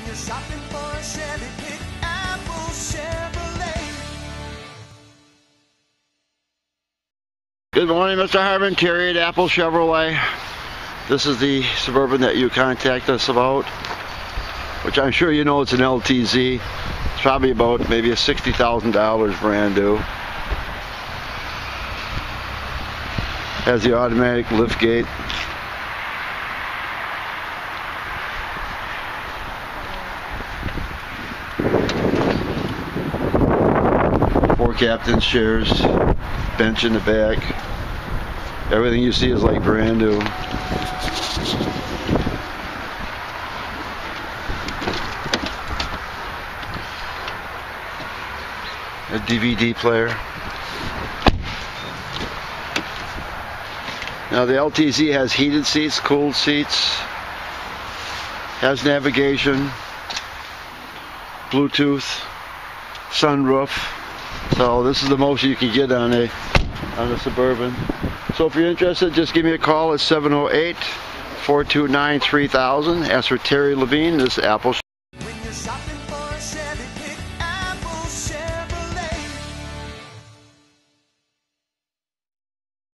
you're shopping for a Chevy, pick Apple Chevrolet. Good morning, Mr. Harmon. Terry at Apple Chevrolet. This is the Suburban that you contact us about, which I'm sure you know it's an LTZ. It's probably about maybe a $60,000 brand new. Has the automatic lift gate. Four captain's chairs, bench in the back. Everything you see is like brand new. A DVD player. Now the LTZ has heated seats, cooled seats, has navigation, Bluetooth, sunroof. So this is the most you can get on a Suburban. So if you're interested, just give me a call at 708-429-3000. Ask for Terry Levine. This is Apple.